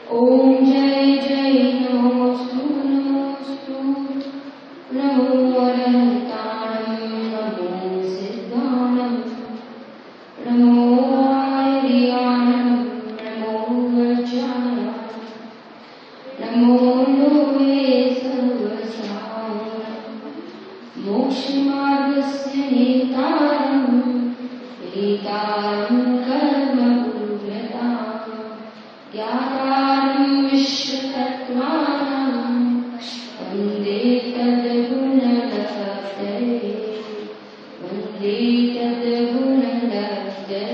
ओम जय जय नमोस्तु नमोस्तु नमो अनंताणं नमो सिद्धाणं नमो आर्याणं नमो वज्राणं नमो लोहे सर्वसारं मोक्षमार्गस्य नेतारं कर्मभूभृतां ज्ञातारं विश्वतत्त्वानां वन्दे तद्गुणलब्धये वन्दे तद्गुणलब्धये।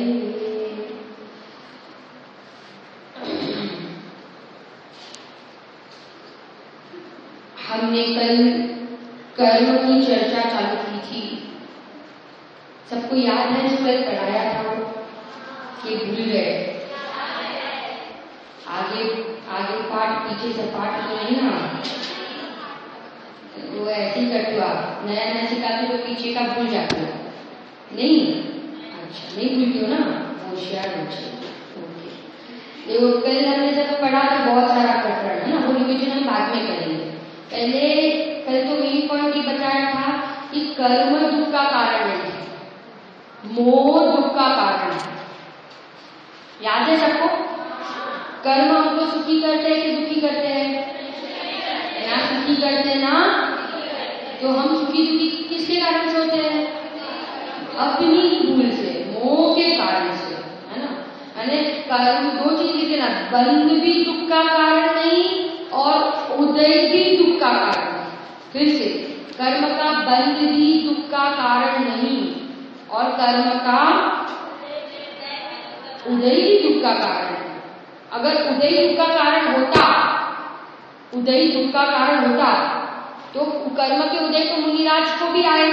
हमने कल कर्म की चर्चा चालू की थी। सबको याद है जो कल पढ़ाया था कि भूल गए? आगे आगे पाठ पीछे से पाठ तो नहीं ना, वो ऐसे ही करते हो आप, नया नया सिखाते तो पीछे का भूल जाते हो नहीं? अच्छा, नहीं भूलते हो ना, होशियार बच्चे। ओके, देखो कल हमने जब पढ़ा तो बहुत सारा प्रकरण है ना, वो रिविजन हम बाद में करेंगे। पहले कल तो मेन पॉइंट ये बताया था कि कर्म दुख का कारण नहीं है, मोह दुख का कारण है। याद है सबको? कर्म हमको सुखी करते हैं कि दुखी करते हैं? ना सुखी करते ना, तो हम सुखी दुखी किसके कारण से होते हैं? अपनी भूल से, मोह के कारण से, है ना। यानी कर्म दो चीज लिखे ना, बंध भी दुख का कारण नहीं और उदय भी दुख का कारण नहीं। फिर से, कर्म का बंध भी दुख का कारण नहीं और कर्म का उदय भी दुख का कारण है। अगर उदय दुख का कारण होता, उदय दुख का कारण होता तो कर्म के उदय तो मुनिराज को भी आए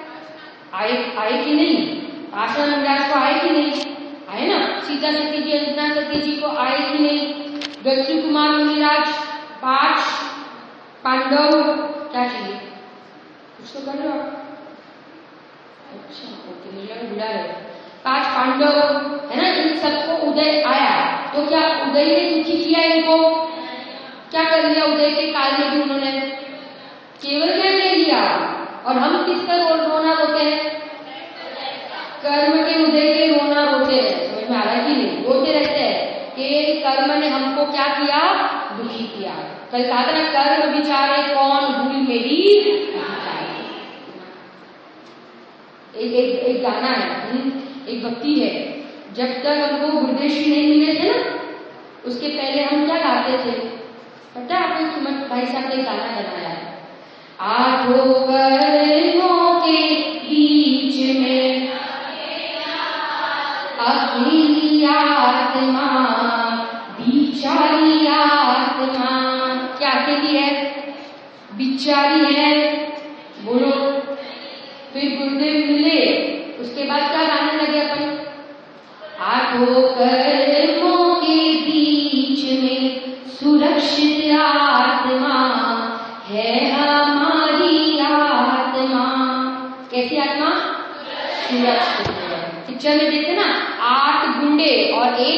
कि नहीं? आश्रम मुनिराज को आए कि नहीं? आए ना। सीता सती जी, अंजना सती जी को आए कि नहीं? दक्षु कुमार मुनिराज, 5 पांडव, क्या चाहिए? कुछ तो कर रहे हो आप? अच्छा, ओके, मुझे बुला रहे। 5 पांडव है ना, इन सबको उदय आया तो क्या उदय ने दुखी किया इनको? क्या कर लिया उदय के काल में भी उन्होंने? केवल क्या ले लिया। और हम किसका रोना रोते हैं? कर्म के उदय के रोना रोते हैं। समझ में आ रहा है कि नहीं? रोते रहते हैं कि कर्म ने हमको क्या किया? दुखी किया। कल कहा था ना, कर्म विचारे कौन भूल मेरी। एक गाना है, एक भक्ति है, जब तक हमको गुरुदेव श्री नहीं मिले थे ना, उसके पहले हम क्या गाते थे पता है आपको? सुमन भाई साहब ने गाना बनाया है, आठों कर्मों के बीच में अकेली आत्मा, बिचारी आत्मा। क्या अकेली है? बिचारी है। बोलो। फिर गुरुदेव मिले, उसके बाद क्या गाने लगे अपन? आठों कर्मों के बीच में सुरक्षित आत्मा है हमारी आत्मा। कैसी आत्मा? सुरक्षित है। पिक्चर में देखते ना, 8 गुंडे और एक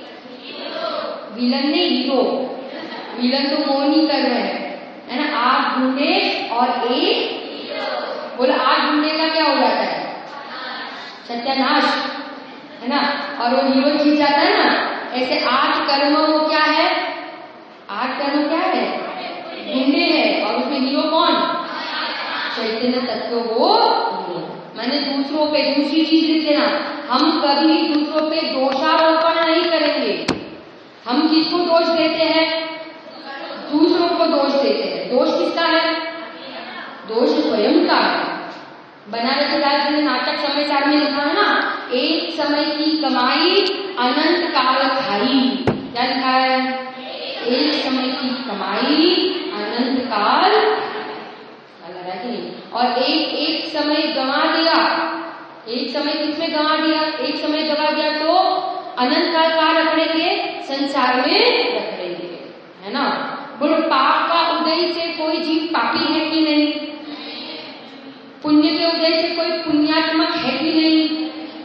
विलन नहीं, हीरो। विलन तो मोनी कर रहे हैं, है ना। 8 गुंडे और एक, बोला 8 गुंडे का क्या हो जाता है? सत्यानाश, है ना। और वो हीरो जीत जाता है ना। ऐसे 8 कर्म वो क्या है? 8 कर्म क्या है? गुंडे है। और उसमें हीरो कौन? चैतन्य तत्व वो हीरो। मैंने दूसरों पे दूसरी चीज लिख देना, हम कभी दूसरों पे दोषारोपण नहीं करेंगे। हम किसको दोष देते हैं? दूसरों को दोष देते हैं। दोष किसका है? दोष स्वयं का है। बनारस लाल जी ने नाटक समय सार में लिखा है ना, एक समय की कमाई अनंत काल खाई। क्या लिखा है? एक समय की कमाई अनंत काल, लगा कि नहीं? और एक समय गंवा दिया। एक समय किसमें गंवा दिया? एक समय गंवा दिया तो अनंत काल कहाँ रखड़ेंगे? संसार में रखड़ेंगे, है ना। बोलो, पाप का उदय से कोई जीव पापी है कि नहीं? पुण्य के उदय से कोई पुण्यात्मक है कि नहीं?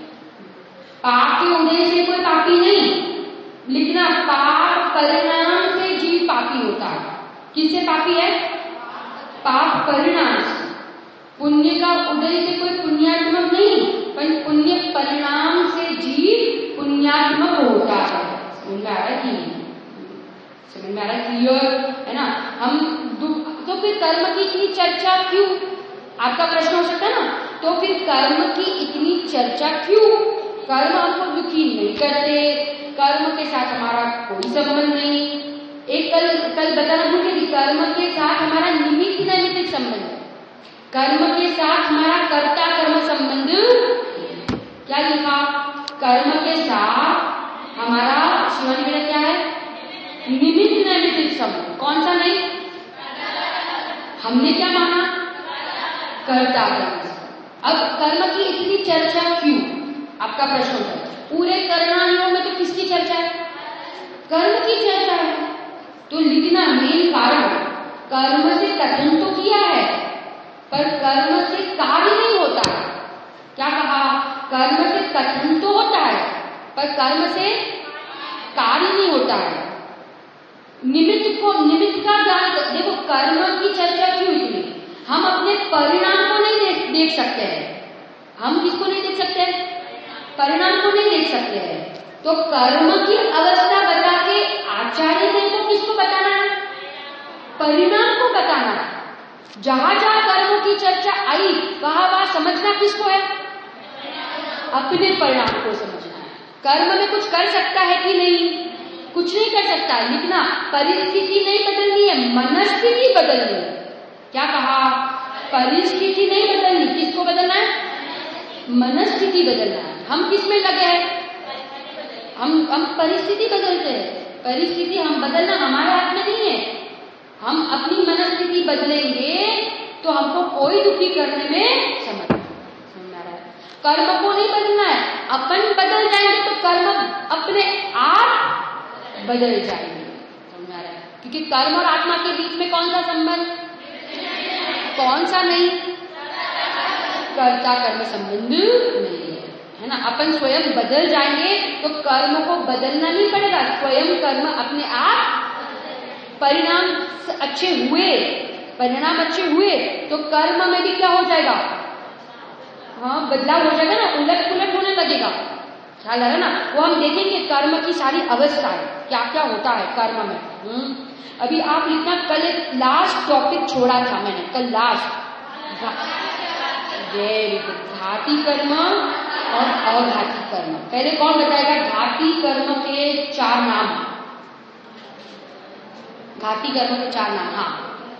पाप के उदय से कोई पापी नहीं। लिखना, पाप परिणाम किससे पापी है? पाप परिणाम से। पुण्य का उदय से कोई पुण्यात्मक नहीं, पर पुण्य परिणाम से जीव पुण्यात्मक होता है। समझ में आ रहा है कि समझ में आ रहा है? क्लियर है ना? हम तो फिर कर्म की इतनी चर्चा क्यों? आपका प्रश्न हो सकता है ना, तो फिर कर्म की इतनी चर्चा क्यों? कर्म हमको दुखी नहीं करते, कर्म के साथ हमारा कोई संबंध नहीं। एक कल बताना भूल गई, कर्म के साथ हमारा निमित्त नैमित्तिक संबंध है, कर्म के साथ हमारा कर्ता कर्म संबंध। क्या लिखा? कर्म के साथ हमारा शिवानी बेटा क्या है? निमित्त नैमित्तिक संबंध। कौन सा नहीं? हमने क्या माना? कर्ता कर्म। अब कर्म की इतनी चर्चा क्यों? आपका प्रश्न है। पूरे कर्मानुयोग में तो किसकी चर्चा है? कर्म की चर्चा है। तो लिखना मेन कारण, कर्म से कथन तो किया है पर कर्म से कार्य नहीं होता है। क्या कहा? कर्म से कथन तो होता है पर कर्म से कार्य नहीं होता है। निमित्त का ज्ञान। देखो कर्म की चर्चा क्यों इतनी? हम अपने परिणाम को नहीं देख सकते हैं। हम किसको नहीं देख सकते? परिणाम को नहीं देख सकते हैं। तो कर्म की अवस्था बता के आचार्य ने तो किसको बताना है? परिणाम को बताना है। जहां जहां कर्म की चर्चा आई वहां समझना किसको है? अपने परिणाम को समझना है। कर्म में कुछ कर सकता है कि नहीं? कुछ नहीं कर सकता है। लिखना परिस्थिति नहीं बदलनी है, मनस्थिति बदलनी है। क्या कहा? परिस्थिति नहीं बदलनी, किसको बदलना है? मनस्थिति बदलना है। हम किस में लगे हैं? हम परिस्थिति बदलते हैं। परिस्थिति हम बदलना हमारे हाथ में नहीं है। हम अपनी मनस्थिति बदलेंगे तो हमको कोई दुखी करने में समझ आ रहा है। कर्म को नहीं बदलना है, अपन बदल जाएंगे तो कर्म अपने आप बदल जाएंगे। समझ आ रहा है? क्योंकि कर्म और आत्मा के बीच में कौन सा संबंध? कौन सा नहीं? कर्ता कर्म संबंध नहीं है ना? अपन स्वयं बदल जाएंगे तो कर्म को बदलना नहीं पड़ेगा, स्वयं कर्म अपने आप परिणाम अच्छे हुए तो कर्म में भी क्या हो जाएगा? हाँ, बदलाव हो जाएगा ना, उलट पुलट होने लगेगा। ख्याल आ रहा है ना? वो हम देखेंगे कर्म की सारी अवस्थाएं क्या क्या होता है कर्म में। अभी आप लिखना, कल एक लास्ट टॉपिक छोड़ा था मैंने, कल लास्ट वेरी गुड, घाती कर्म और अघाती कर्म। पहले कौन बताएगा घाती कर्म के 4 नाम? घाती कर्म के 4 नाम। हाँ,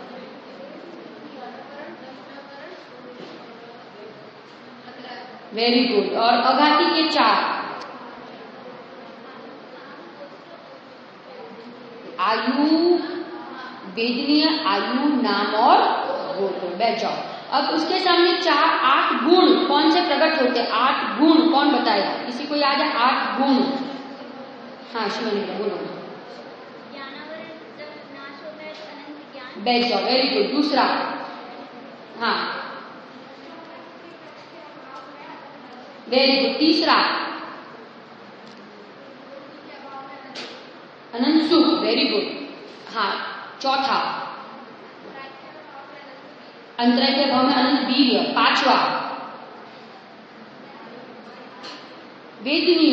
वेरी गुड। और अघाती के 4? आयु, वेदनीय, आयु, नाम और गोत्र। बैठ जाओ। अब उसके सामने 8 गुण कौन से प्रकट होते हैं? 8 गुण कौन बताएगा? किसी को याद है 8 गुण? हाँ शिवानी बोलो। बैठ जाओ, वेरी गुड। दूसरा? हाँ वेरी गुड। तीसरा? अनंत सुख, वेरी गुड। हाँ, चौथा? अंतराय के भाव में अनंत वीर्य। 5वां? वेदनीय।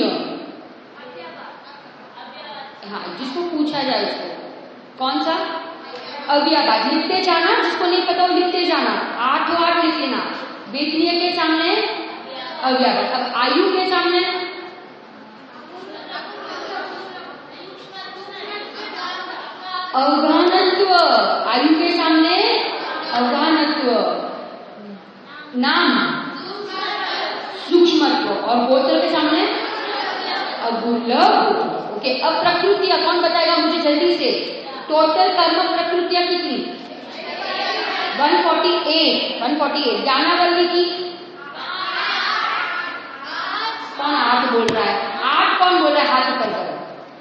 हाँ, जिसको पूछा जाए उसको कौन सा? अव्याभाज। लिखते जाना, जिसको नहीं पता वो लिखते जाना। 8 लिख लेना। वेदनीय के सामने अव्याभाज। अब आयु के सामने अवगाहनत्व। आयु के सामने अवगाहनत्व। नाम सूक्ष्मत्व। और गोत्र के सामने अगुल्य। ओके, अब प्रकृतियां कौन बताएगा मुझे जल्दी से? टोटल कर्म प्रकृतियां कितनी? 148। ज्ञानावली की कौन 8 बोल रहा है? 8 कौन बोल रहा है? हाथ ऊपर करो।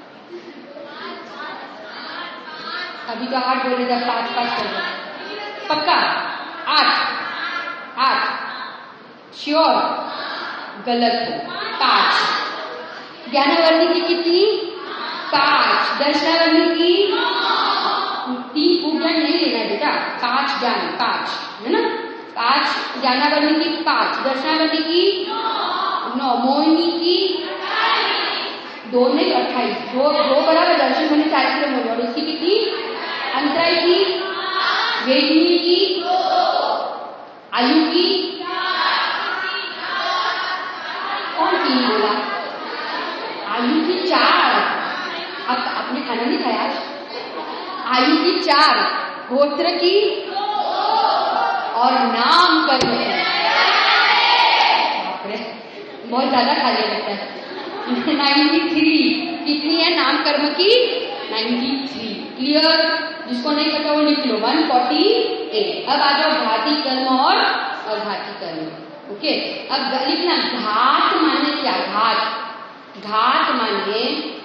अभी तो 8 बोले थे, 5 कर दो। पक्का? 8 श्योर? गलत है। 5। ज्ञानावली की कितनी? 5। दर्शनावली की ज्ञान नहीं लेना है बेटा, काच ज्ञान, काच है ना, काच ज्ञानावली की 5, दर्शनावली की 9, मोहिनी की 2 नहीं 28, 2 बराबर दर्शन होने 4 किलो मोहिनी, और उसकी कितनी, अंतराई की, वेदिनी की, आयु की, कौन 3 बोला, आयु की 4, अब आपने खाना नहीं खाया आज, आयु की 4, गोत्र की और नाम कर्म की, बहुत ज्यादा खा लिया लगता है। 93, कितनी है नाम कर्म की, 93, क्लियर, जिसको नहीं पता वो लिख लो, 148। अब आ जाओ घाती कर्म और अघाती कर्म, ओके। अब लिखना घात माने क्या, घात, घात माने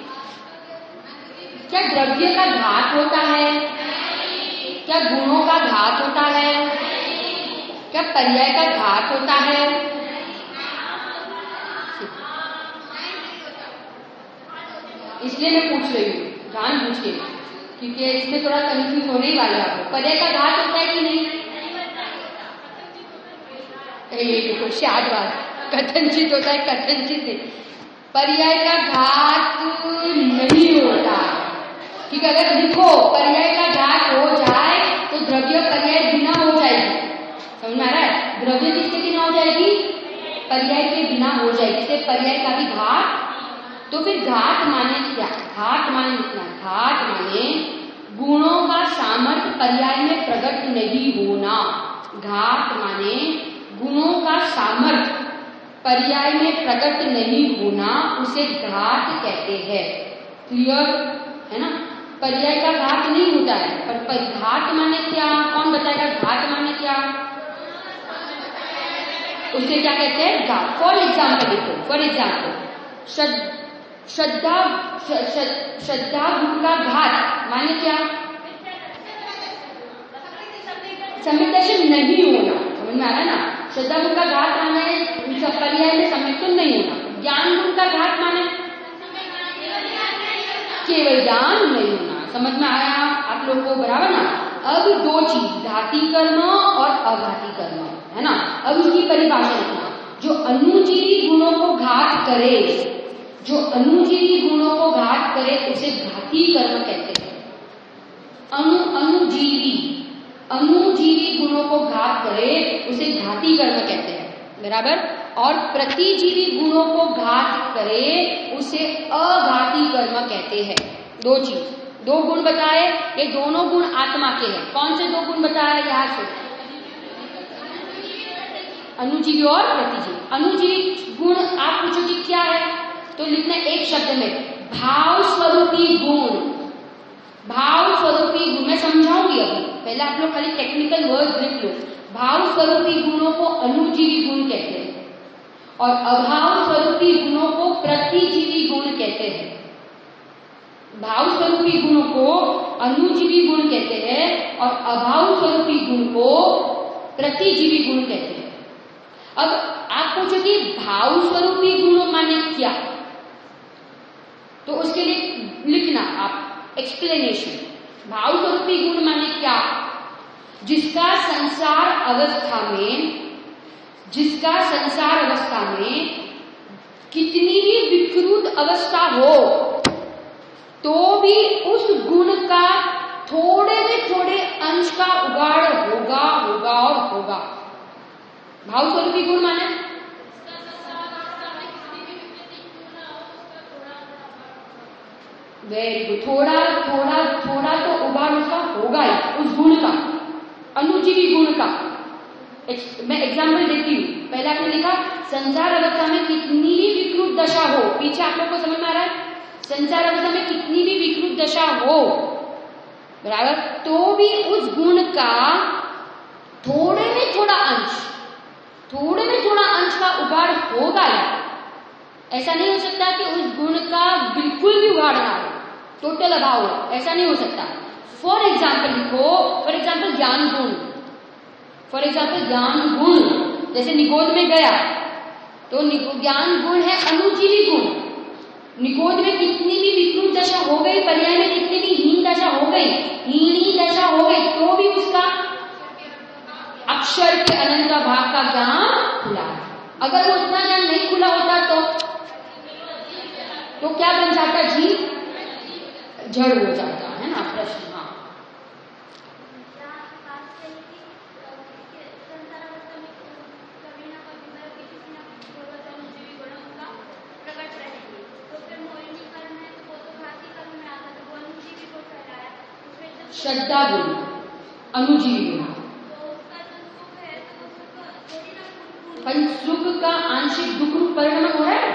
क्या द्रव्य का घात होता है, क्या गुणों का घात होता है, क्या पर्याय का घात होता है, इसलिए मैं पूछ रही हूँ जान पूछ के, क्योंकि इसमें थोड़ा कंफ्यूज होने ही वाला है आपको। पर्याय का घात होता है कि नहीं, ये देखो शादवाद, कथनचित होता है, कथनचित नहीं, पर्याय का घात नहीं होता, ठीक है। अगर लिखो पर्याय का घात हो जाए तो द्रव्य पर्याय बिना हो जाएगी, समझ में आ रहा है, द्रव्य किसके बिना हो जाएगी, पर्याय के बिना हो जाएगी, इससे पर्याय का भी घात। तो फिर घात माने क्या, घात माने लिखना, घात माने गुणों का सामर्थ्य पर्याय में प्रकट नहीं होना, घात माने गुणों का सामर्थ्य पर्याय में प्रकट नहीं होना, उसे घात कहते हैं, क्लियर है ना। पर्याय का घात नहीं होता है, पर घात माने क्या, कौन बताएगा घात माने क्या, उसे क्या कहते हैं घात। फॉर एग्जाम्पल देखो, फॉर एग्जाम्पल श्रद्धा गुण का घात माने क्या, समित नहीं होना, समझ में आ रहा है ना, श्रद्धा गुण का घात माने पर्याय में समित नहीं होना। ज्ञान गुण का घात माने केवल ज्ञान नहीं होना, समझ में आया आप लोगों को, बराबर ना। अब 2 चीज, घाती कर्म और अघाती कर्म, है ना। अब उसकी परिभाषा लिखना, जो अनुजीवी गुणों को घात करे, जो अनुजीवी गुणों को घात करे उसे घाती कर्म कहते हैं। अनुजीवी गुणों को घात करे उसे घाती कर्म कहते हैं, बराबर। और प्रतिजीवी गुणों को घात करे उसे अघाती कर्म कहते हैं। 2 चीज, 2 गुण बताए, ये दोनों गुण आत्मा के हैं। कौन से 2 गुण बताए यहां से, अनुजीवी और प्रतिजीवी। अनुजीवी गुण आप पूछोगे क्या है, तो लिखना एक शब्द में, भाव स्वरूपी गुण। भाव स्वरूपी गुण मैं समझाऊंगी अभी, पहले आप लोग खाली टेक्निकल वर्ड लिख लो। भाव स्वरूपी गुणों को अनुजीवी गुण कहते हैं और अभाव स्वरूपी गुणों को प्रतिजीवी गुण कहते हैं। भाव स्वरूपी गुणों को अनुजीवी गुण कहते हैं और अभाव स्वरूपी गुण को प्रतिजीवी गुण कहते हैं। अब आप पूछोगे भाव स्वरूपी गुण माने क्या, तो उसके लिए लिखना आप एक्सप्लेनेशन। भाव स्वरूपी गुण माने क्या, जिसका संसार अवस्था में कितनी भी विकृत अवस्था हो तो भी उस गुण का थोड़े में थोड़े अंश का उगाड़ होगा। भाव स्वरूपी गुण माने वेरी गुड, थोड़ा तो उगाड़ उसका होगा ही, उस गुण का, अनुजीवी गुण का। मैं एग्जाम्पल देती हूँ। पहले आपने लिखा संसार अवस्था में कितनी भी विकृत दशा हो, पीछे आप लोग को समझ में आ रहा है, संसार अवस्था में कितनी भी विकृत दशा हो, बराबर, तो भी उस गुण का थोड़े में थोड़ा अंश का उगाड़ होगा ही। ऐसा नहीं हो सकता कि उस गुण का बिल्कुल भी उगाड़ ना हो, टोटल अभाव हो, ऐसा नहीं हो सकता। फॉर एग्जाम्पल लिखो, फॉर एग्जाम्पल ज्ञान गुण, जैसे निगोद में गया तो ज्ञान गुण है अनुजीवी गुण। निगोद में कितनी भी विकृत दशा हो गई, पर्याय में कितनी भी हीन दशा हो गई, हीनी दशा हो गई, तो भी उसका अक्षर के अनंत भाग का ज्ञान खुला है। अगर वो इतना ज्ञान नहीं खुला होता तो क्या बन जाता, जीव जड़ हो जाता है ना। प्रश्न, हाँ, श्रद्धा गुण, अनुजीवी गुण, पंचसुख का आंशिक दुख रूप परिणाम हो रहा है।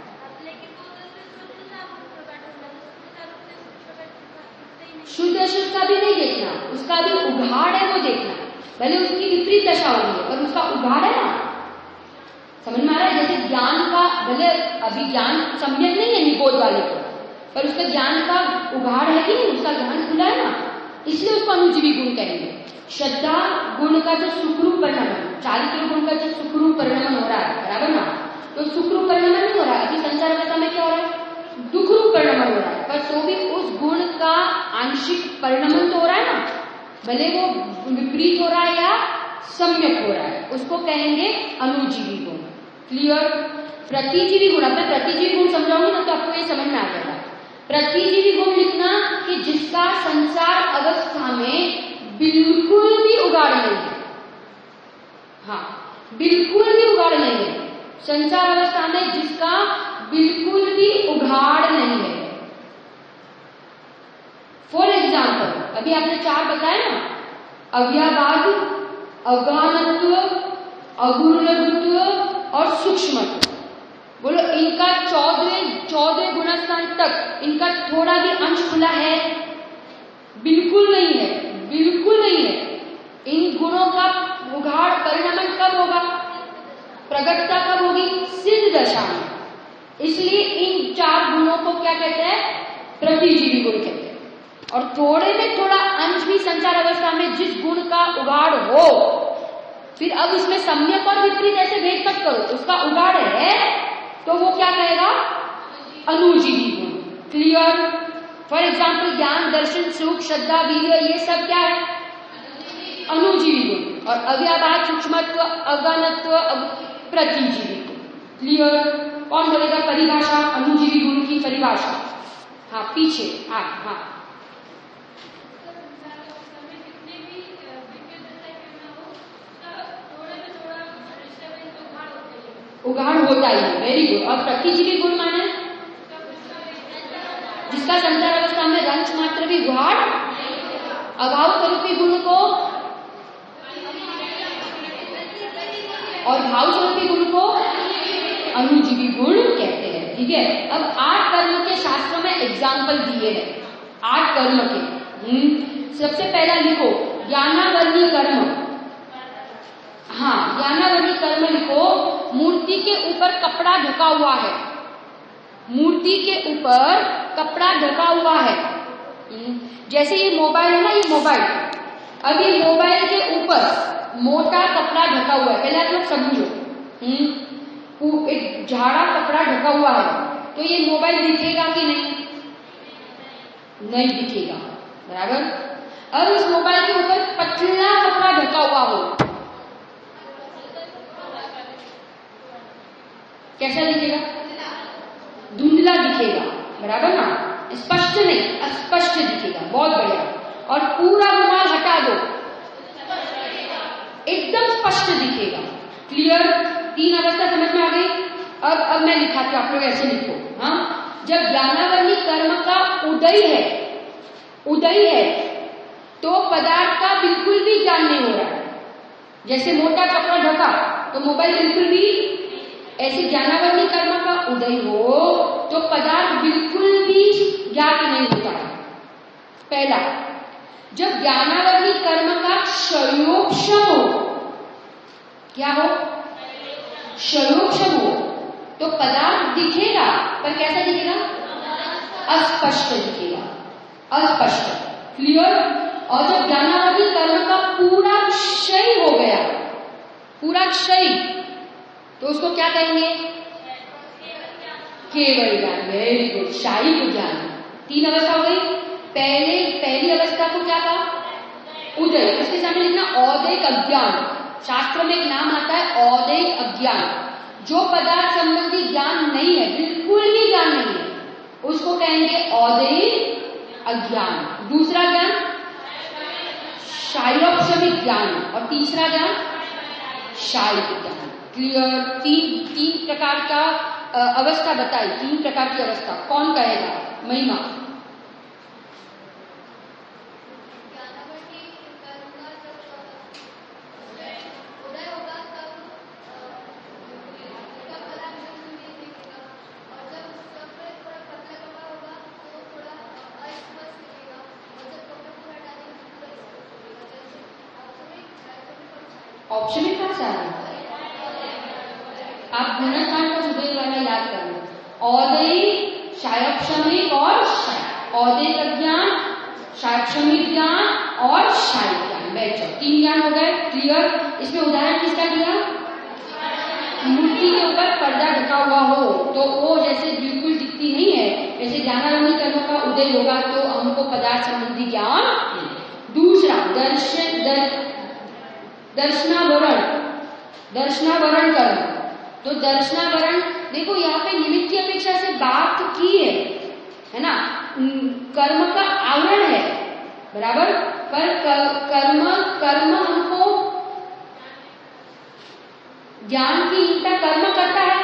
शुद्ध अशुद्ध का भी नहीं देखना, उसका भी उघाड़ है वो देखना। भले उसकी विपरीत दशा हो रही है पर उसका उघाड़ है ना, समझ में आ रहा है। जैसे ज्ञान का, भले अभी ज्ञान सम्यक नहीं है निबोध वाले को, पर उसका ज्ञान का उघाड़ है कि नहीं, उसका ज्ञान खुला है ना, इसलिए उसको अनुजीवी गुण कहेंगे। श्रद्धा गुण का जो सुखरूप परिणाम, चारित्र गुण का जो सुखरूप परिणाम हो रहा है, बराबर ना, तो सुखरूप परिणाम नहीं हो रहा है। अभी संसार अवस्था में क्या हो रहा है, दुखरूप परिणाम हो रहा है, पर तो भी उस गुण का आंशिक परिणाम तो हो रहा है ना, भले वो विपरीत हो रहा है या सम्यक हो रहा है, उसको कहेंगे अनुजीवी गुण। क्लियर। प्रतिजीवी गुण, अब मैं प्रतिजीवी गुण समझाऊंगी ना तो आपको ये समझ में आ जाएगा। प्रतिजीवी गुण लिखना कि जिसका संसार अवस्था में बिल्कुल भी उगाड़ नहीं है, हाँ, बिल्कुल भी उगाड़ नहीं है, संसार अवस्था में जिसका बिल्कुल भी उघाड़ नहीं है। फॉर एग्जाम्पल, अभी आपने 4 बताए ना, अव्याभाग, अज्ञानत्व, अगुणत्व और सूक्ष्मत्व। बोलो इनका 14वें गुणस्थान तक इनका थोड़ा भी अंश खुला है? बिल्कुल नहीं है, बिल्कुल नहीं है। इन गुणों का उघाड़ परिणाम कब होगा, प्रगटता कब होगी, सिद्ध दशा में। इसलिए इन 4 गुणों को क्या कहते हैं, प्रतिजीवी गुण कहते हैं। और थोड़े में थोड़ा अंश भी संसार अवस्था में जिस गुण का उघाड़ हो, फिर अब इसमें सम्यक और विपरीत ऐसे भेद मत करो, उसका उघाड़ है तो वो क्या कहेगा, अनुजीवी गुण। क्लियर। फॉर एग्जाम्पल ज्ञान, दर्शन, सुख, श्रद्धा, वीर्य, ये सब क्या है, अनुजीवी गुण। और अव्याभाग, सूक्ष्मत्व, अज्ञानत्व, प्रतिजीवी गुण। क्लियर। कौन बोलेगा परिभाषा, अनुजीवी गुण की परिभाषा? हाँ, पीछे, हाँ, उघाड़ होता ही है। Very good. और प्रतिजीवी गुण माने जिसका संसार अवस्था में रंच मात्र भी उघाड़, अभाव स्वरूपी गुण को और भाव स्वरूपी गुण को अनुजीवी गुण कहते हैं। ठीक है। अब 8 कर्म के शास्त्रों में एग्जाम्पल दिए हैं, 8 कर्म के। सबसे पहला लिखो ज्ञानावर्णी कर्म। हाँ, ज्ञानावर्णी कर्म लिखो। मूर्ति के ऊपर कपड़ा ढका हुआ है, मूर्ति के ऊपर कपड़ा ढका हुआ है। जैसे ये मोबाइल है ना, ये मोबाइल, अब ये मोबाइल के ऊपर मोटा कपड़ा ढका हुआ है। पहले आप लोग समझो, एक झाड़ा कपड़ा ढका हुआ है तो ये मोबाइल दिखेगा कि नहीं? नहीं दिखेगा, बराबर। अब इस मोबाइल के ऊपर पतला कपड़ा ढका हुआ हो, कैसा दिखेगा? धुंधला दिखेगा, बराबर ना, स्पष्ट नहीं, अस्पष्ट दिखेगा। बहुत बढ़िया। और पूरा रुमाल हटा दो, एकदम स्पष्ट दिखेगा। क्लियर। 3 अवस्था समझ में आ गई। अब मैं लिखाती हूं, आप लोग ऐसे लिखो। हाँ, जब ज्ञानावर्णी कर्म का उदय है तो पदार्थ का बिल्कुल भी ज्ञान नहीं हो रहा। जैसे मोटा कपड़ा ढका तो मोबाइल बिल्कुल भी, ऐसे ज्ञानावर्णी कर्म का उदय हो तो पदार्थ बिल्कुल भी ज्ञात नहीं होता है। पहला, जब ज्ञानावर्णी कर्म का क्षयोक्षम हो, क्या हो? क्षयोक्षम हो तो पदार्थ दिखेगा, पर कैसा दिखेगा? अस्पष्ट दिखेगा, अस्पष्ट। क्लियर। और जब ज्ञानावर्णी कर्म का पूरा क्षय हो गया, पूरा क्षय, तो उसको क्या कहेंगे? केवल ज्ञान। वेरी गुड, शाही को ज्ञान। 3 अवस्था हो गई। पहली अवस्था को क्या कहा? उदय। उसके सामने लिखना औदैक अज्ञान। शास्त्र में एक नाम आता है औदैक अज्ञान। जो पदार्थ संबंधी ज्ञान नहीं है, बिल्कुल भी ज्ञान नहीं है, उसको कहेंगे औदैक अज्ञान। दूसरा ज्ञान शायोपशमिक ज्ञान और तीसरा ज्ञान शायिक ज्ञान। क्लियर? तीन प्रकार का अवस्था बताई, 3 प्रकार की अवस्था। कौन कहेगा? महिमा। ऑप्शन में कहा चाह रहे आप गुणस्थान का सुबह वाला याद कर लो। औदैक, शायोपशमिक और शायिक। औदैक अज्ञान, शायोपशमिक ज्ञान और शायिक ज्ञान। बैठो, 3 ज्ञान हो गए। क्लियर? इसमें उदाहरण किसका दिया? मूर्ति के ऊपर पर्दा ढका हुआ हो तो वो जैसे बिल्कुल दिखती नहीं है, जैसे ज्ञानावली कर्मों का उदय होगा तो हमको पदार्थ संबंधी ज्ञान। दूसरा दर्शनावरण कर्म। तो दर्शनावरण देखो यहाँ पे निमित्त की अपेक्षा से बात की है ना। कर्म का आवरण है बराबर, पर कर्म हमको ज्ञान की हीनता कर्म करता है।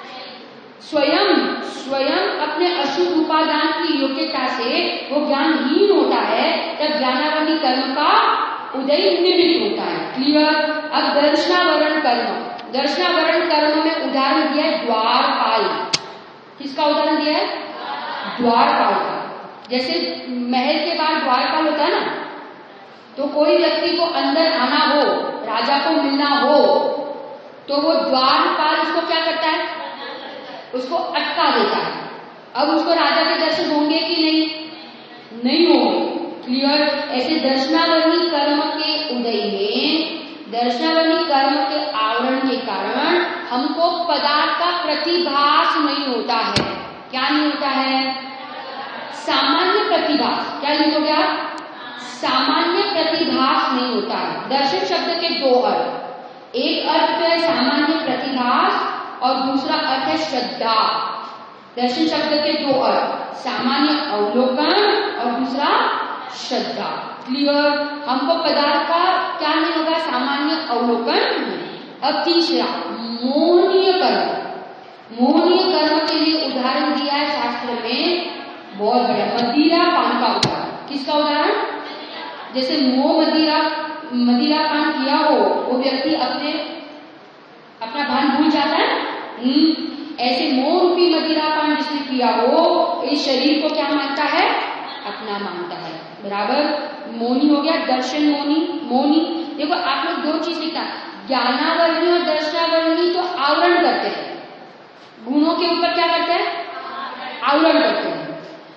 स्वयं अपने अशुद्ध उपादान की योग्यता से वो ज्ञानहीन होता है, तब ज्ञानावली कर्म का उदय निमित्त होता है। क्लियर? अब दर्शनावरण कर्म में उदाहरण दिया है द्वारपाल। किसका उदाहरण दिया है? द्वारपाल का। जैसे महल के बाहर द्वारपाल होता है ना, तो कोई व्यक्ति को अंदर आना हो, राजा को मिलना हो, तो वो द्वारपाल उसको क्या करता है? उसको अटका देता है। अब उसको राजा के दर्शन होंगे कि नहीं होंगे। क्लियर? ऐसे दर्शनावली कर्म के उदय में, दर्शनावली कर्म के आवरण के कारण हमको पदार्थ का प्रतिभास नहीं होता है। क्या नहीं होता है? सामान्य प्रतिभास। क्या नहीं हो गया? सामान्य प्रतिभास नहीं होता है। दर्शन शब्द के 2 अर्थ, एक अर्थ तो है सामान्य प्रतिभास और दूसरा अर्थ है श्रद्धा। दर्शन शब्द के 2 अर्थ, सामान्य अवलोकन और दूसरा श्रद्धा। क्लियर? हमको पदार्थ का क्या नहीं होगा? सामान्य अवलोकन। अब तीसरा मोहनीय कर्म। मोहनीय कर्म के लिए उदाहरण दिया है शास्त्र में, बहुत बड़ा, मदिरा पान का उदाहरण। किसका उदाहरण? जैसे मदिरा पान किया हो वो व्यक्ति अपना भान भूल जाता है। ऐसे मोह रूपी मदिरा पान जिसने किया हो, इस शरीर को क्या मानता है? अपना मानता है। बराबर? मोनी हो गया। दर्शन मोनी। देखो आप लोग 2 चीज लिखा, ज्ञानावरणी और दर्शनावरणी तो आवरण करते हैं, गुणों के ऊपर क्या करते हैं? आवरण करते हैं।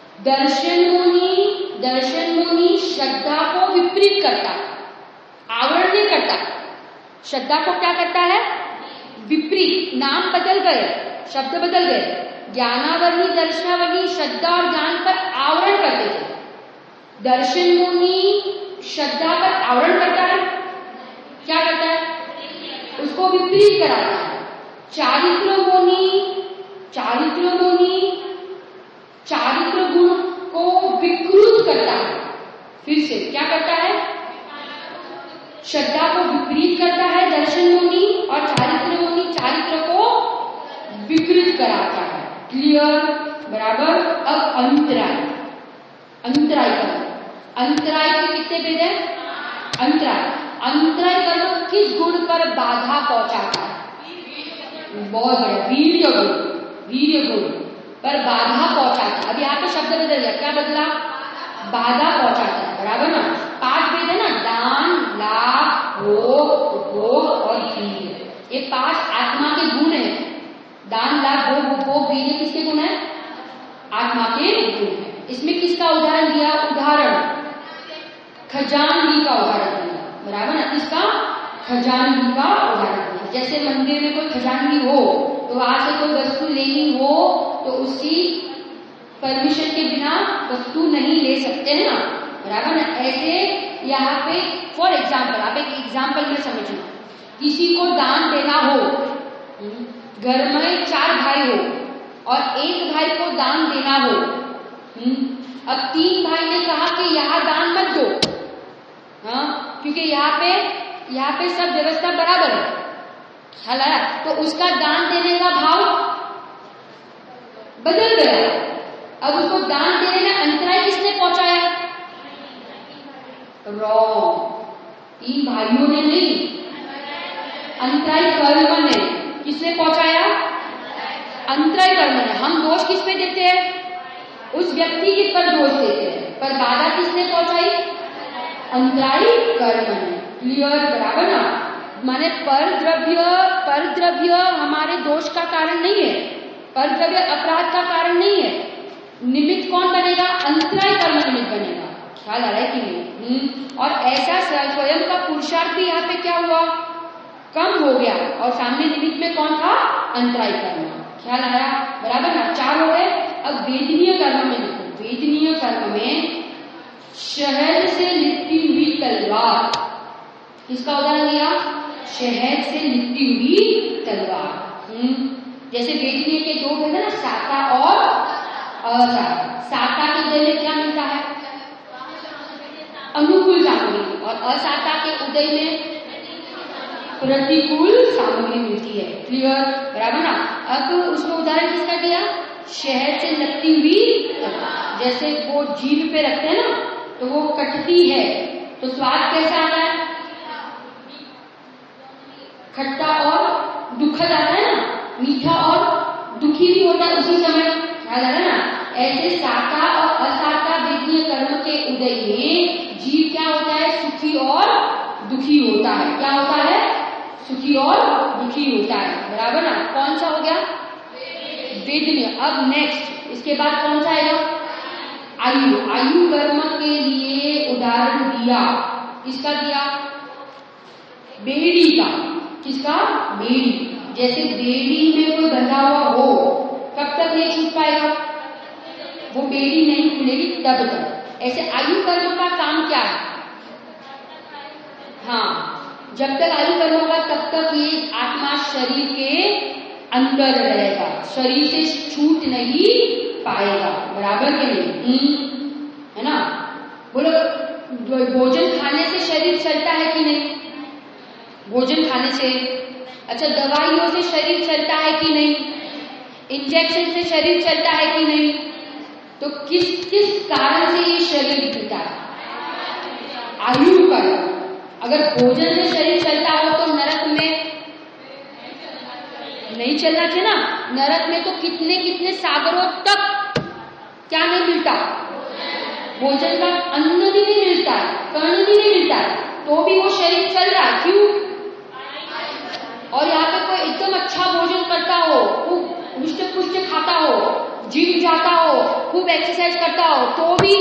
दर्शन मोनी श्रद्धा को विपरीत करता है, आवरण नहीं करता। श्रद्धा को क्या करता है? विपरीत। नाम बदल गए, शब्द बदल गए। ज्ञानावरणी दर्शनावरणी श्रद्धा और ज्ञान पर आवरण करते थे। दर्शन मुनि श्रद्धा पर आवरण करता है, क्या करता है? उसको विपरीत कराता है। चारित्र गुण को विकृत करता है। फिर से क्या करता है? श्रद्धा को विपरीत करता है दर्शन मुनि, और चारित्र मुनि चारित्र को विकृत कराता है। क्लियर? बराबर? अब अंतराय के कितने भेद है? अंतराय कर्म किस गुण पर बाधा पहुंचाता है? बहुत बढ़िया, वीर्य गुण पर बाधा पहुंचाता है। अब यहाँ पे शब्द बदल गया, क्या बदला? बाधा पहुंचाता है। बराबर ना? 5 भेद है ना, दान, लाभ, भोग और वीर्य। ये 5 आत्मा के गुण है। दान, लाभ, भोग, वीर्य किसके गुण है? आत्मा के गुण है। इसमें किसका उदाहरण दिया? खजानवी का उदाहरण दिया। बराबर ना? किसका? खजानवी का उदाहरण दिया। जैसे मंदिर में कोई खजानवी हो, तो वहां से कोई वस्तु लेनी हो तो उसकी परमिशन के बिना वस्तु नहीं ले सकते हैं ना, बराबर ना। ऐसे यहाँ पे फॉर एग्जाम्पल, आप एक एग्जाम्पल में समझना, किसी को दान देना हो, घर में 4 भाई हो और एक भाई को दान देना हो, अब 3 भाई ने कहा कि यहाँ दान मत दो, हाँ, क्योंकि यहाँ पे सब व्यवस्था बराबर है, ख्याल आया। तो उसका दान देने का भाव बदल गया। अब उसको दान देने में अंतराय किसने पहुंचाया? रॉन्ग, 3 भाइयों ने नहीं, अंतराय कर्म ने। किसने पहुंचाया? अंतराय कर्म ने। हम दोष किस पे देते हैं? उस व्यक्ति के पर दोष देते हैं, पर बाधा किसने पहुंचाई? अंतराय कर्म ने। क्लियर, बराबर ना। माने पर द्रव्य हमारे दोष का कारण नहीं है, पर द्रव्य अपराध का कारण नहीं है। निमित्त कौन बनेगा? अंतराय कर्म निमित्त बनेगा। ख्याल आ रहा है कि नहीं? और ऐसा स्वयं का पुरुषार्थ भी यहाँ पे क्या हुआ? कम हो गया। और सामने निमित्त में कौन था? अंतराय कर्म। ख्याल आया, बराबर ना। 4 हो गए। अब वेदनीय कर्म में देखो, वेदनीय कर्म में शहद से लिपटी हुई तलवार, किसका उदाहरण दिया? शहद से लिपटी हुई तलवार। जैसे वेदनीय के 2 भेद है ना, साता और असाता। साता के उदय में क्या मिलता है? अनुकूल सामग्री, और असाता के उदय में प्रतिकूल सामग्री मिलती है। क्लियर, बराबर ना। अब उसमें उदाहरण किसका दिया? शहद से लगती हुई, जैसे वो जीभ पे रखते हैं ना, तो वो कटती है तो स्वाद कैसा आता है? खट्टा और दुखद आता है ना, मीठा और दुखी भी होता है उसी समय। ख्याल आ रहा है ना। ऐसे साता और असाता वेदनीय कर्म के उदय में जीव क्या होता है? सुखी और दुखी होता है। क्या होता है? सुखी और दुखी होता है, बराबर ना। कौन सा हो गया? वेदनीय। अब नेक्स्ट, इसके बाद कौन सा आएगा? आयु। आयु कर्म के लिए उदाहरण दिया, किसका दिया? बेड़ी का। किसका? बेड़ी। जैसे बेड़ी में कोई बंधा हुआ हो, कब तक नहीं छूट पाएगा? वो बेड़ी नहीं खुलेगी तब तक। ऐसे आयु कर्म का काम क्या है? हाँ, जब तक आयु कर्म होगा तब तक ये आत्मा शरीर के अंदर रहेगा, शरीर से छूट नहीं पाएगा, बराबर के नहीं? है ना। बोलो, भोजन खाने से शरीर चलता है कि नहीं? भोजन खाने से। अच्छा, दवाइयों से शरीर चलता है कि नहीं? इंजेक्शन से शरीर चलता है कि नहीं? तो किस किस कारण से ये शरीर दिखता है? आयु कर्म। अगर भोजन से शरीर चलता हो तो नरक में नहीं चलना चाहिए ना। नरक में तो कितने कितने सागरों तक क्या नहीं मिलता? भोजन का अन्न भी नहीं मिलता है, कर्ण भी नहीं मिलता है, तो भी वो शरीर चल रहा है। क्यों? और यहाँ पे कोई एकदम अच्छा भोजन करता हो, खूब हुष्ट पुष्ट खाता हो, जिम जाता हो, खूब एक्सरसाइज करता हो, तो भी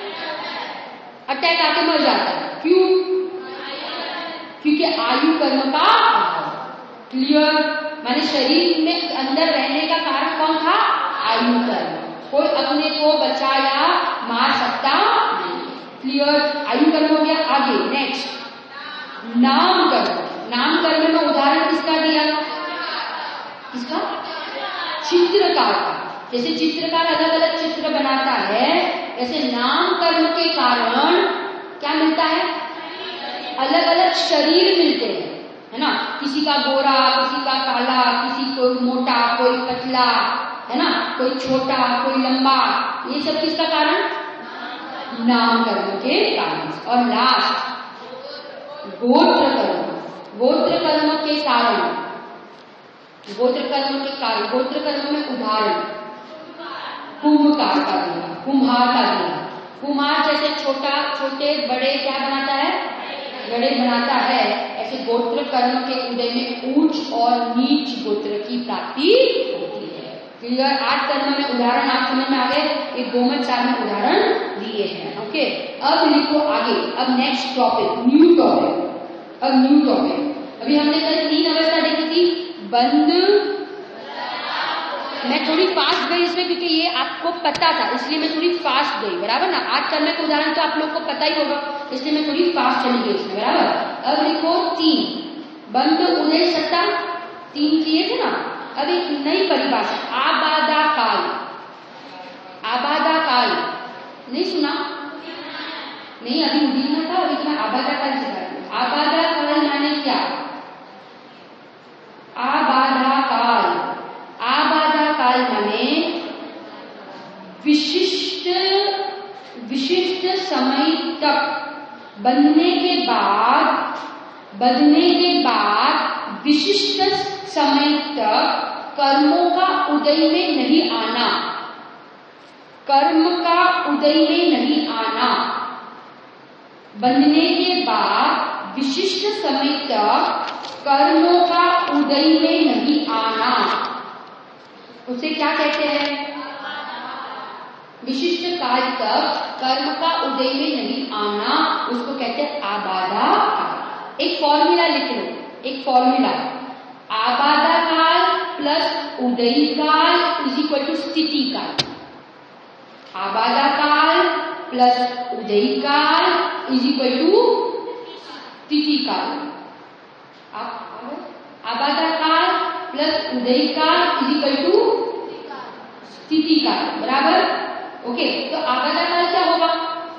अटैक आके मर जाता है। क्यों? क्योंकि आयु कर्म का। क्लियर, माने शरीर में अंदर रहने का कारण कौन था? आयु कर्म। कोई अपने को बचाया मार सकता नहीं। क्लियर, आयु कर्म हो गया। आगे नेक्स्ट, नाम कर्म। नाम कर्म में उदाहरण किसका दिया? किसका? चित्रकार का। जैसे चित्रकार अलग अलग चित्र बनाता है, ऐसे नाम कर्म के कारण क्या मिलता है? अलग अलग शरीर मिलते हैं, है ना। किसी का गोरा, किसी का काला, किसी को मोटा, कोई पतला, है ना, कोई छोटा, कोई लंबा। ये सब किसका कारण? नाम कर्म के कारण। और लास्ट, गोत्र कर्म। गोत्र कर्म के कारण, गोत्र कर्म के कारण, गोत्र कर्म में उदाहरण कुम्भकार का दिया, कुम्हार का दिया। कुम्हार जैसे छोटे बड़े क्या बनाता है? घड़े बनाता है। ऐसे गोत्र कर्म के उदय में ऊंच और नीच गोत्र की प्राप्ति होती है। क्लियर, 8 कर्म में उदाहरण आप समझ में आ गए। एक गोमत 4 में उदाहरण दिए हैं। ओके, अब लिखो आगे। अब नेक्स्ट टॉपिक, न्यू टॉपिक। अब न्यू टॉपिक, अभी हमने कल 3 अवस्था देखी थी, बंद, मैं थोड़ी फास्ट गई इसमें क्योंकि ये आपको पता था, इसलिए मैं थोड़ी फास्ट गई, बराबर ना। आज करने का उदाहरण तो आप लोग को पता ही होगा, इसलिए मैं थोड़ी फास्ट चली गई इसमें, बराबर। अब लिखो 3, बंद उदय सत्ता 3 किए थे ना। अब एक नई परिभाषा, आबादा काल। आबादा काल नहीं सुना? नहीं, अभी उदीना था, अभी मैं आबादा काल सिखा रही हूँ। आबादा काल माने क्या? आबादा काल, आबादा काल माने विशिष्ट समय तक बंधने के बाद विशिष्ट समय तक कर्मों का उदय में नहीं आना, कर्म का उदय में नहीं आना। बंधने के बाद विशिष्ट समय तक कर्मों का उदय में नहीं आना, उसे क्या कहते हैं? विशिष्ट काल तक कर्म का उदय में नहीं आना, उसको कहते हैं आबादा काल। एक फॉर्मूला लिख लो, एक फॉर्मूला, आबादा काल प्लस उदय काल इज इक्वल टू स्थिति काल। आबादा काल प्लस उदय काल इज इक्वल टू स्थिति काल। आबादा काल प्लस उदय काल इज इक्वल टू स्थिति काल, बराबर। ओके, तो आबादा काल क्या होगा?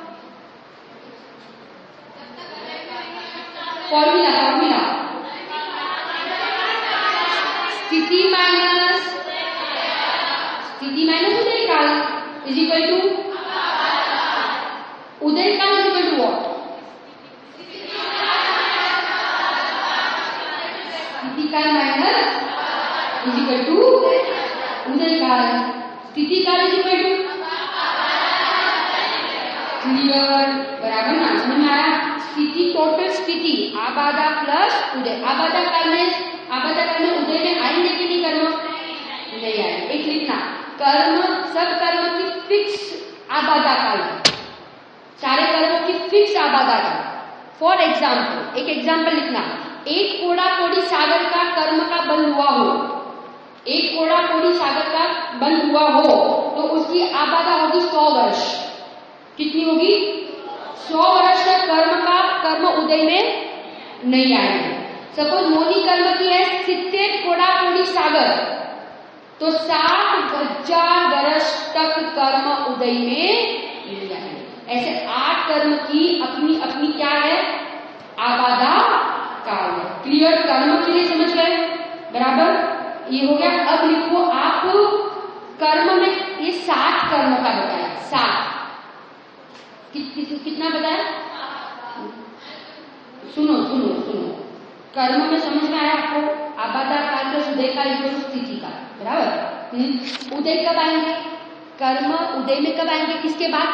फॉर्मूला स्थिति माइनस उदय काल इज इक्वल टू उदय काल इज इक्वल टू व्हाट? स्थिति काल माइनस इज इक्वल टू उदय काल। स्थिति काल इज इक्वल टू क्लियर, बराबर ना? समझ में आया? स्थिति, टोटल स्थिति, आबादा प्लस उदय। आबादा काल में उदय में आएंगे कि नहीं कर्म? नहीं आएंगे। एक लिखना, कर्म, सब कर्म की फिक्स आबादा काल, सारे कर्मों की फिक्स आबादा काल। फॉर एग्जाम्पल, एक एग्जाम्पल लिखना, एक कोड़ा कोड़ी सागर का कर्म का बंद हुआ हो, एक कोड़ा कोड़ी सागर का बंद हुआ हो तो उसकी आबादा होगी 100 वर्ष। कितनी होगी? 100 वर्ष तक कर्म उदय में नहीं आएंगे। सपोज मोनी कर्म की है 70 कोड़ा कोड़ी सागर, तो 60,000 वर्ष तक कर्म उदय में नहीं आएंगे। ऐसे 8 कर्म की अपनी अपनी क्या है? आबादा काल है। क्लियर? कर्म के लिए समझ गए, बराबर। ये हो गया। अब लिखो आप कर्म में ये 7 कर्म का बताया, 7 कितना बताया? सुनो, कर्म में समझ में आया आपको? आबादा काल का उदय काल इक्वल स्थिति काल, बराबर। उदय कब आएंगे? कर्म उदय में कब आएंगे? किसके बाद?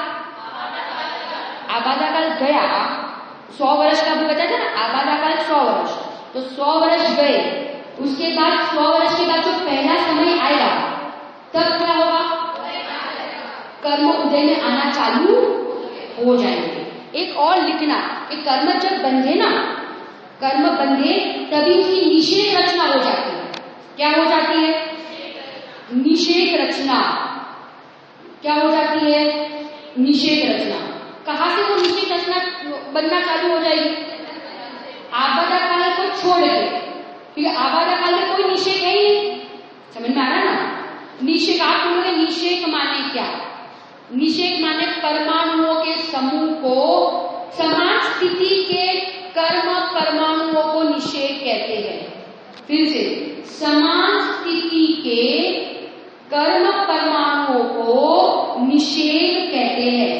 आबादा काल गया 100 वर्ष का भी बताया था ना, आबादा काल 100 वर्ष, तो 100 वर्ष गए, उसके बाद 100 वर्ष के बाद जो पहला समय आएगा तब क्या होगा? कर्म उदय में आना चालू हो जाएंगे। एक और लिखना कि कर्म जब बंधे ना, कर्म बंधे तभी उसकी निषेध रचना हो जाती है। क्या हो जाती है? निषेध रचना। क्या हो जाती है? निषेध रचना। कहां से वो निषेध रचना बनना चालू हो जाएगी? आबादा काल को छोड़ के, क्योंकि आबादा काल में कोई निषेध है ही नहीं। समझ में आ रहा ना? निषेध, आप बोलोगे निषेध माने क्या? निषेध माने परमाणुओं के समूह को, समान स्थिति के कर्म परमाणुओं को निषेध कहते हैं। फिर से, समान स्थिति के कर्म परमाणुओं को निषेध कहते हैं।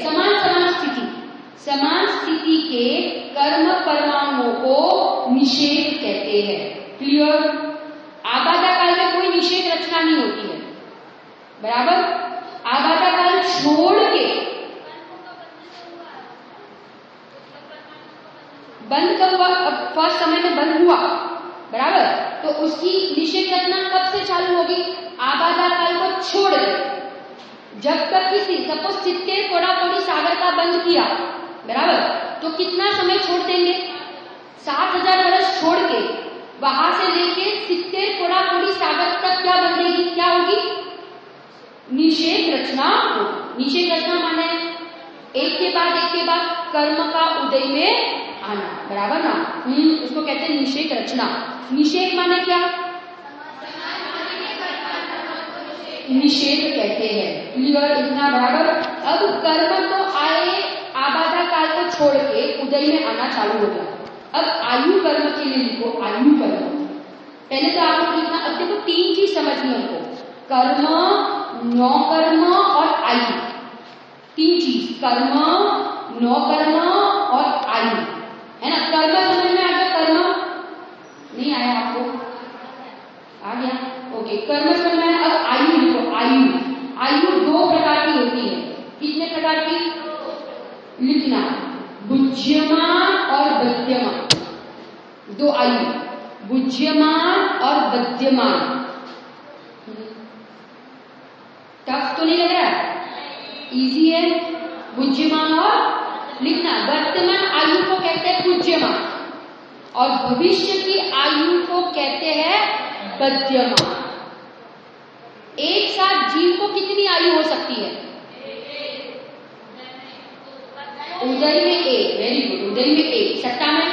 समान स्थिति के कर्म परमाणुओं को निषेध कहते हैं। क्लियर? आबादा काल में कोई निषेध रचना नहीं होती है, बराबर। आबादा काल छोड़ के बंद कब? फर्स्ट समय में बंद हुआ, बराबर, तो उसकी निषेध रचना कब से चालू होगी? आबादा काल को छोड़ के। जब तक किसी, सपोज 70 कोड़ा कोड़ी सागर का बंद किया, बराबर, तो कितना समय छोड़ देंगे? 60,000 वर्ष छोड़ के वहां से लेके 70 कोड़ा कोड़ी सागर तक क्या बंधेगी? क्या होगी? निषेध रचना हो। निषेध रचना माने एक के बाद कर्म का उदय में आना, बराबर ना। उसको कहते हैं निषेध रचना। निषेध माने क्या? निषेध कहते हैं। क्लियर? इतना बराबर। अब कर्म तो आए, आबादा काल को छोड़ के उदय में आना चालू हो गया। अब आयु कर्म के लिए लिखो, आयु कर्म। पहले तो आपको लिखना, अब देखो 3 चीज समझनी है हमको, कर्म, नौकर्म और आयु। 3 चीज, कर्म, नौकर्म और आयु, है ना। कर्म समझ में आ गया? कर्म नहीं आया आपको? आ गया? ओके, कर्म समझ में आया। अब आयु लिखो, आयु। आयु 2 प्रकार की होती है। कितने प्रकार की? लिखना, बुझ्यमान और बध्यमान। 2 आयु, बुझ्यमान और बध्यमान। टफ तो नहीं लग रहा? इजी है। बुझ्यमान और लिखना, वर्तमान आयु को कहते हैं बुझ्यमान और भविष्य की आयु को कहते हैं बध्यमान। एक साथ जीव को कितनी आयु हो सकती है? उदय में 1, वेरी गुड, उदय में 1, सत्ता में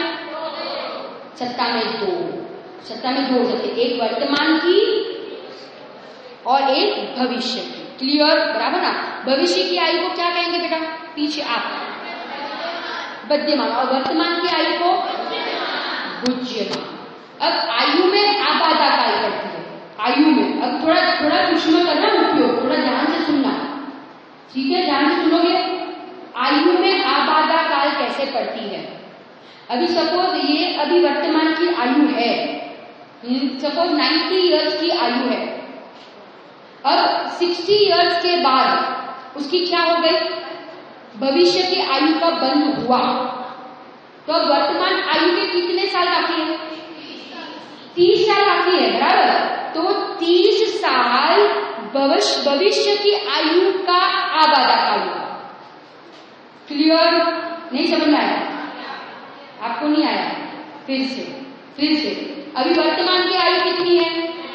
2, सत्ता में 2 हो सकते, एक वर्तमान की और एक भविष्य की। क्लियर? बराबर ना। भविष्य की आयु को क्या कहेंगे बेटा? पीछे आप, बध्यमान, और वर्तमान की आयु को बुझ्यमान। अब आयु में आबादा काल करती है, आयु में। अब थोड़ा सूक्ष्म करना उपयोग, थोड़ा ध्यान से सुनना, ठीक है? ध्यान से सुनोगे। आयु में आबादा काल कैसे पड़ती है? अभी सपोज ये अभी वर्तमान की आयु है, सपोज 90 इयर्स की आयु है। अब 60 इयर्स के बाद उसकी क्या हो गई? भविष्य की आयु का बंध हुआ। तो अब वर्तमान आयु के कितने साल बाकी है? 30 साल बाकी है, बराबर। तो 30 साल भविष्य की आयु का आबादा काल हुआ। क्लियर? नहीं समझ में आया? आपको नहीं आया? फिर से अभी वर्तमान की आयु कितनी है?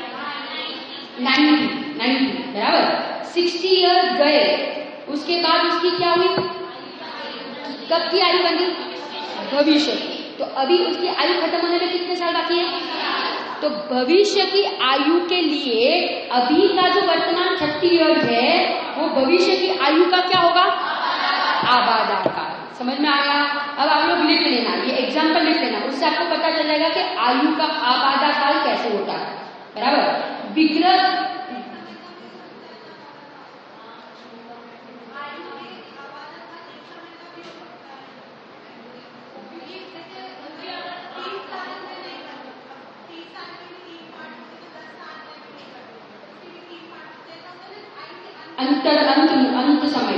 90, बराबर। 60 इयर्स गए, उसके बाद उसकी क्या हुई? कब की आयु बनी? भविष्य। तो अभी उसकी आयु खत्म होने में कितने साल बाकी है? तो भविष्य की आयु के लिए अभी का जो वर्तमान 30 इयर्स है, वो भविष्य की आयु का क्या होगा? आबादा काल। समझ में आया? अब आप लोग लिख लेना, ये एग्जाम्पल लिख लेना, उससे आपको पता चल जाएगा कि आयु का आबादा काल कैसे होता है, बराबर। विग्रह अंत समय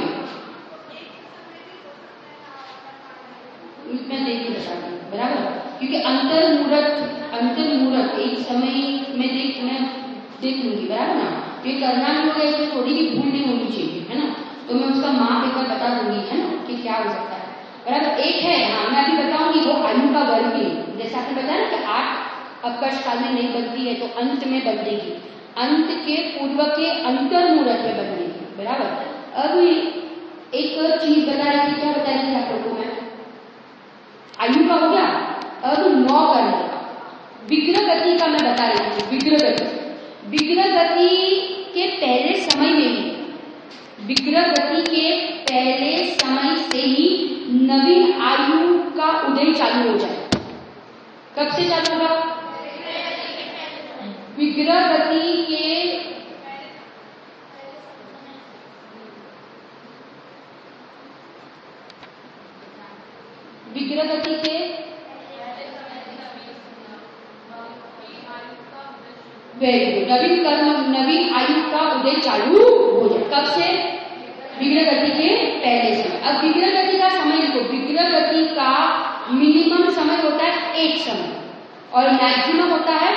मैं देखिए बताती हूँ, बराबर। क्योंकि अंतर मुहूर्त एक समय में देख लूंगी, बराबर ना। ये करना भी होगा, इसमें थोड़ी भी भूल नहीं होनी चाहिए, है ना। तो मैं उसका माप एक बार बता दूंगी, है ना, कि क्या हो सकता है, बराबर। एक है, हाँ, मैं अभी बताऊंगी वो आयु का वर्ग ही। जैसे आपने बताया ना कि 8 अपकर्ष काल में नहीं बनती है, तो अंत में बदलेगी, अंत के पूर्व के अंतर मुहूर्त में बदलेगी, बराबर। अब एक चीज बता रही थी, क्या बता रही थी आप लोगों को मैं? आयु का हो गया। अब 9 करने का, विग्रह गति का मैं बता रही थी। विग्रह गति के पहले समय में ही, विग्रह गति के पहले समय से ही नवीन आयु का उदय चालू हो जाए। कब से चालू होगा? विग्रह गति के नवीन आयु का उदय चालू हो जाए। कब से? विग्रह गति के पहले समय। अब विग्रह गति का समय देखो, विग्रह गति का मिनिमम समय होता है 1 समय और मैक्सिमम होता है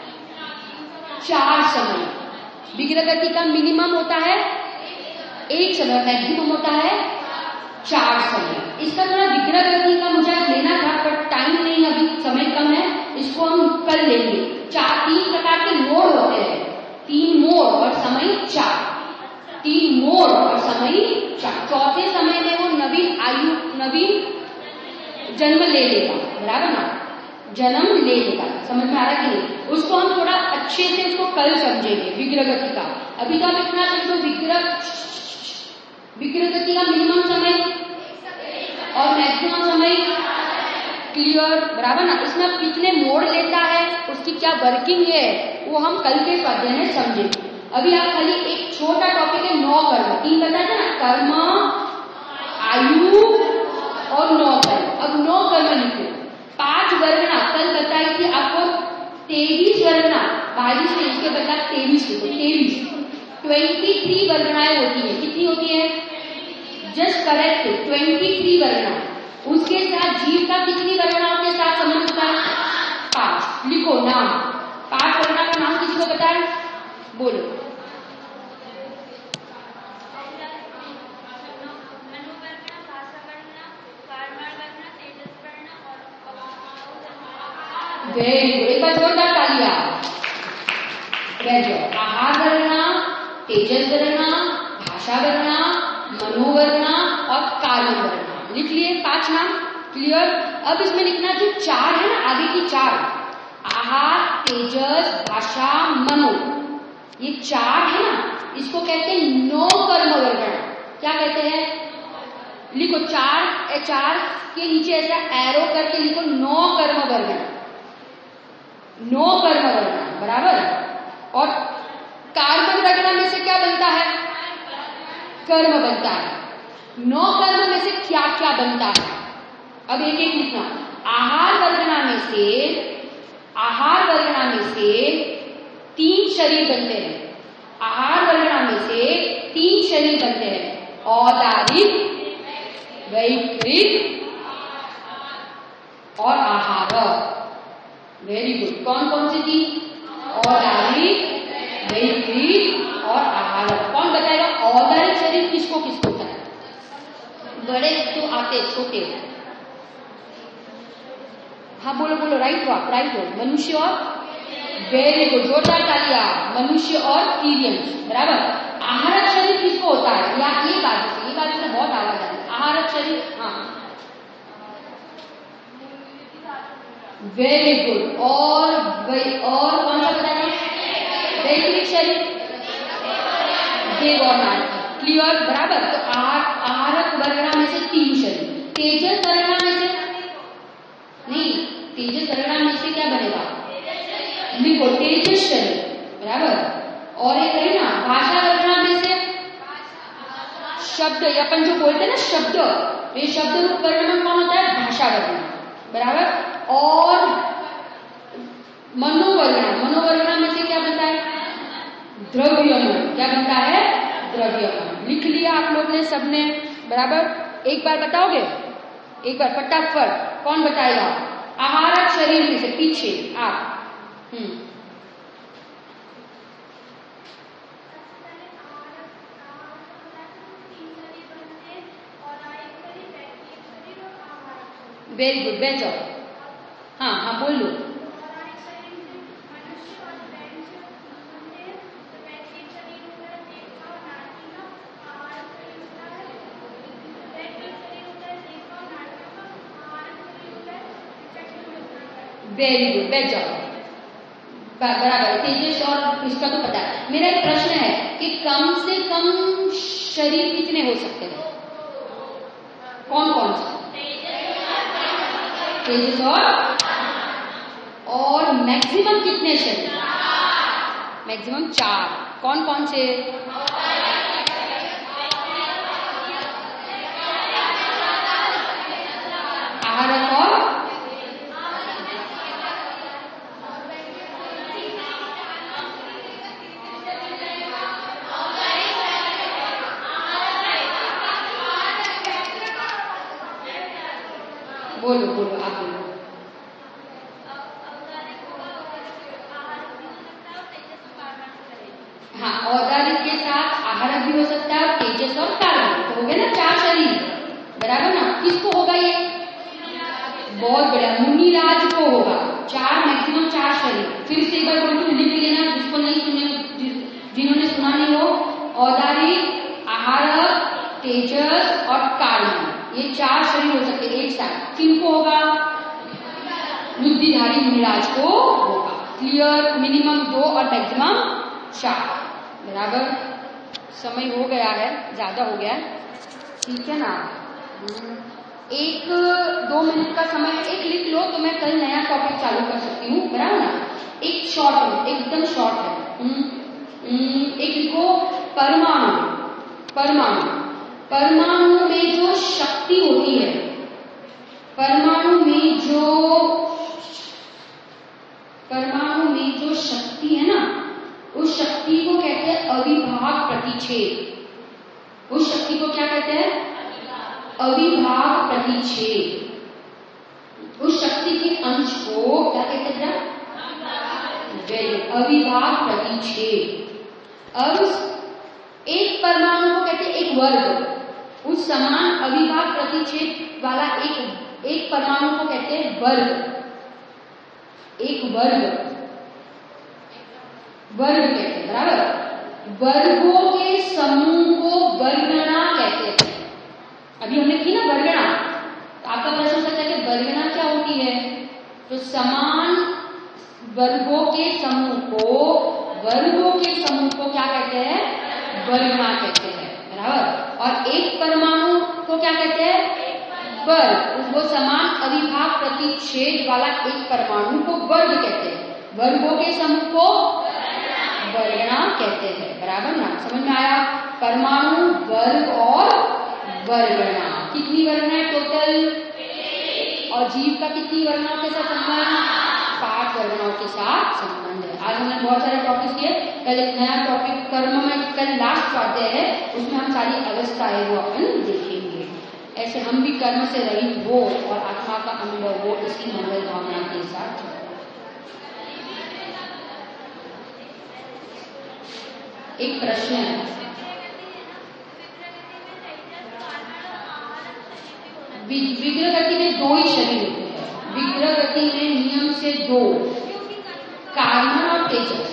4 समय। विग्रह गति का मिनिमम होता है 1 समय, मैक्सिमम होता है 4 समय। इसका थोड़ा विग्रह गति का मुझे लेना था, पर टाइम नहीं, अभी समय कम है, इसको हम कल लेंगे। 3 प्रकार के मोड होते हैं, 3 मोड और समय 4। 3 मोर और समय 4। चौथे समय में वो नवीन जन्म ले लेगा, बराबर ना, जन्म ले लेगा। समझ में आ रहा कि नहीं? उसको हम थोड़ा अच्छे से उसको कल समझेंगे विग्रह गति का। अभी तो आप इतना समझो विग्रह गति का मिनिमम समय और मैक्सिमम समय क्लियर, बराबर ना। इसमें अब कितने मोड़ लेता है, उसकी क्या वर्किंग है, वो हम कल के स्वाध्याय में समझेंगे। अभी आप खाली एक छोटा टॉपिक है 9 कर्म, 3 बताया था ना, कर्म, आयु और 9 कर्म। अब 9 कर्म लिखो। 5 गणना कल बताई थी आपको, 23 गणना 22 से इसके बदला 23 लिखो, 23। 23 गणनाएं होती है, कितनी होती है? जस्ट करेक्ट, 23 गणना। उसके साथ जीव का कितनी गणनाओं के साथ संबंध होता है? 5। लिखो नाम, 5 गणना का नाम किसी को पता है? बोलो। वेरी गुड, एक बार जोरदार तालियां। आहार गणना, तेजस गणना, भाषा गणना, मनोगणना और कार्य गणना। लिख लिए 5 नाम, क्लियर। अब इसमें लिखना जो 4 है ना, आगे की 4, आहार, तेजस, भाषा, मनो, ये 4 है ना, इसको कहते हैं 9 कर्म गणना। क्या कहते हैं? लिखो 4 के नीचे ऐसा एरो करके लिखो 9 कर्म गणना, 9 कर्म गणना, बराबर। और कार्बन गणना में से क्या बनता है? कर्म बनता है। 9 कर्म में से क्या क्या बनता है? अब एक एक लिखना। आहार गणना में से 3 शरीर बनते हैं। आहार गणना में से 3 शरीर बनते हैं, औदारिक, वैकृत और आहार। Very good. कौन कौन सी थी? औदारिक, वैकृत और आहार। कौन बताएगा औदारिक शरीर किसको किसको होता है? बड़े तो आते, छोटे। हाँ बोलो बोलो, राइट हो। मनुष्य और, वेरी गुड, जोरदार तालियां। मनुष्य और तीर्यंश, बराबर। आहारक शरीर किसको होता है? या ये बात से बहुत आवाज आ रही है। आहारक शरीर, हाँ वेरी गुड। और कौन सा बताया? वैकृत शरीर, देव और नारकी, क्लियर, बराबर। तो आहारक वर्गना में से 3 शरीर। तेजस वर्गना में से नहीं, तेजस वर्गना में से क्या बनेगा? लिखो तेजस शरीर, बराबर। और एक है ना भाषा वर्गना में से शब्द, अपन जो बोलते हैं ना शब्द, तो ये शब्द रूप वर्ण में कौन होता है? भाषा वर्गना, बराबर। और मनोवर्गना में से क्या बनता है? द्रव्यमन। क्या बनता है? द्रव्यमन। लिख लिया आप लोग ने, सबने, बराबर। एक बार बताओगे? एक बार फटाफट, कौन बताएगा? आहारक शरीर में से पीछे आप। वेरी गुड, बैठ जाओ। हाँ बोल लो। वेरी गुड, बैठ जाओ, बराबर। तेजस और इसका तो पता है। मेरा एक प्रश्न है कि कम से कम शरीर कितने हो सकते हैं? कौन कौन से? तेजस और मैक्सिमम कितने शरीर? मैक्सिमम 4। कौन कौन से? आहारक और बोलो आप बोलो। हाँ, औदारिक के साथ आहारक भी हो सकता है, तेजस और कार्बन, तो हो गया ना 4 शरीर, बराबर ना। किसको होगा ये? बहुत बढ़िया, मुनिराज को होगा। 4 मैक्सिमम 4 शरीर। फिर से एक बार बोलती हूँ, लिख लेना जिसको नहीं सुने, जिन्होंने सुना नहीं हो। औदारिक, और कार्बन, ये 4 शरीर हो सकते एक साथ। किनको होगा? बुद्धिधारी मुनिराज को होगा। क्लियर? मिनिमम 2 और मैक्सिमम 4। बराबर। समय हो गया है, ज्यादा हो गया है, ठीक है ना। 1-2 मिनट का समय, एक लिख लो तो मैं कल नया टॉपिक चालू कर सकती हूँ, बराबर ना। एक शॉर्ट, एकदम शॉर्ट है। एक लिखो परमाणु। परमाणु, परमाणु में जो शक्ति होती है, परमाणु में जो शक्ति है ना, उस शक्ति को कहते हैं अविभाग प्रतिच्छेद। उस शक्ति को क्या कहते हैं? अविभाग प्रतिच्छेद। उस शक्ति के अंश को क्या कहते हैं? अविभाग प्रतिच्छेद। अब एक परमाणु को कहते हैं एक वर्ग। उस समान अविभाग प्रतिच्छेद वाला एक परमाणु को कहते हैं वर्ग। एक वर्ग, वर्ग कहते हैं, बराबर। वर्गों के समूह को वर्गना कहते हैं। अभी हमने की ना वर्गना, तो आपका प्रश्न सकता है कि वर्गना क्या होती है? तो समान वर्गों के समूह को क्या कहते हैं? वर्गना कहते हैं, बराबर। और एक परमाणु को क्या कहते हैं? वर्ग। वो समान अविभाग प्रतिच्छेद वाला एक परमाणु को वर्ग कहते हैं। वर्गों के समूह को वर्गना कहते हैं, बराबर ना। समझ में आया? परमाणु, वर्ग और वर्गना। कितनी वर्गना है टोटल? और जीव का कितनी वर्गनाओं के साथ संबंध? 5 वर्गनाओं के साथ संबंध है। आज हमने बहुत सारे टॉपिक किए। कल एक नया टॉपिक कर्म में, कल लास्ट स्वाध्याय है, उसमें हम सारी अवस्थाएं वो अपन देखेंगे। ऐसे हम भी कर्म से रहित हो और आत्मा का अनुभव हो, इसी मंगल भावना के साथ। एक प्रश्न है, विग्रह गति में 2 ही शरीर होते हैं। विग्रह गति में नियम से 2, कार्बन और तेजस।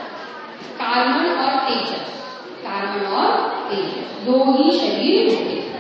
कार्बन और तेजस, कार्बन और तेजस 2 ही शरीर होते हैं।